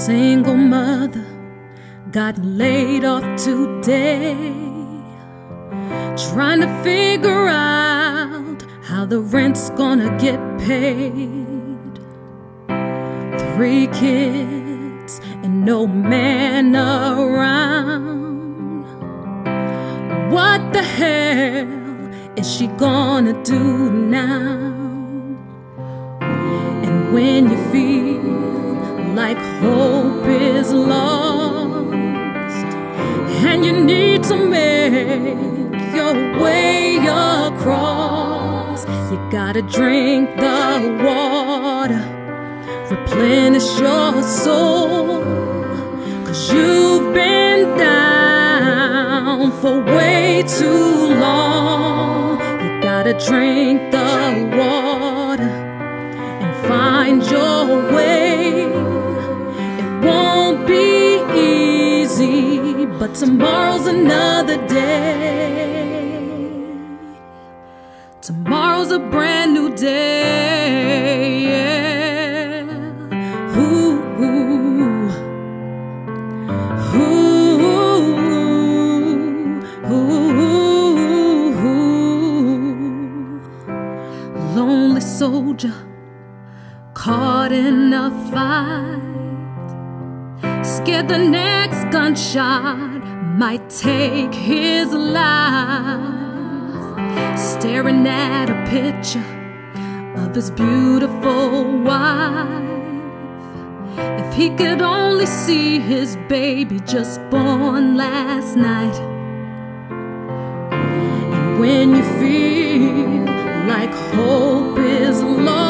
single mother got laid off today, trying to figure out how the rent's gonna get paid. 3 kids and no man around. What the hell is she gonna do now? And when you feel like hope is lost and you need to make your way across, you gotta drink the water, replenish your soul, 'cause you've been down for way too long. You gotta drink the water and find your way. It won't be easy, but tomorrow's another day. Tomorrow's a brand new day. Yeah. Ooh, ooh, ooh, ooh, ooh. Lonely soldier caught in a fight, scared the next gunshot might take his life, staring at a picture of his beautiful wife. If he could only see his baby just born last night. And when you feel like hope is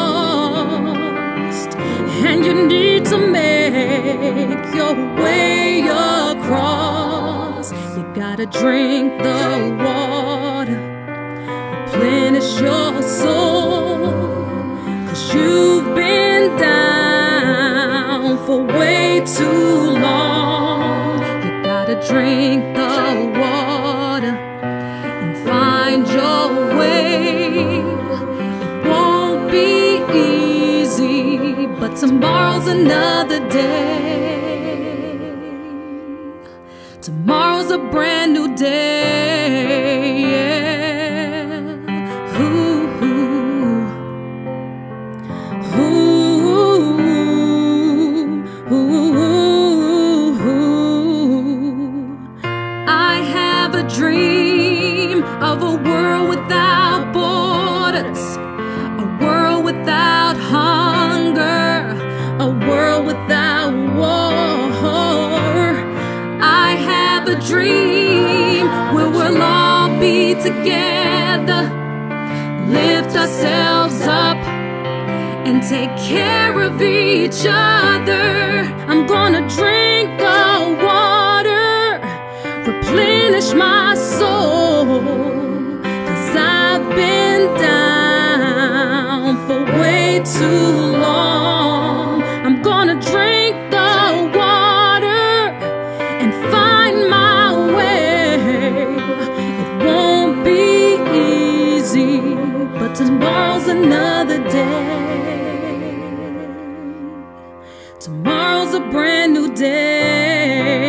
lost and you need to make your way across, you gotta drink the water, replenish your soul, 'cause you've been down for way too long. You gotta drink the water and find your way. It won't be easy, but tomorrow's another day. Tomorrow's a brand new day. Yeah. Ooh, ooh, ooh, ooh, ooh. I have a dream of a world without borders, a world without hunger, a world without war. I have a dream where we'll all be together, lift ourselves up and take care of each other. I'm gonna drink the water, replenish my soul, 'cause I've been down for way too long. I'm gonna drink the water and find my way. It won't be easy, but tomorrow's another day. Tomorrow's a brand new day.